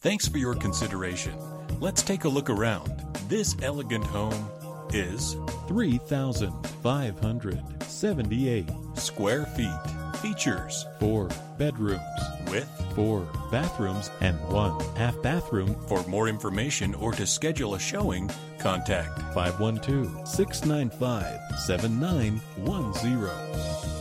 Thanks for your consideration. Let's take a look around. This elegant home is 3,578 square feet. Features 4 bedrooms with 4 bathrooms and 1 half bathroom. For more information or to schedule a showing, contact 512-695-7910.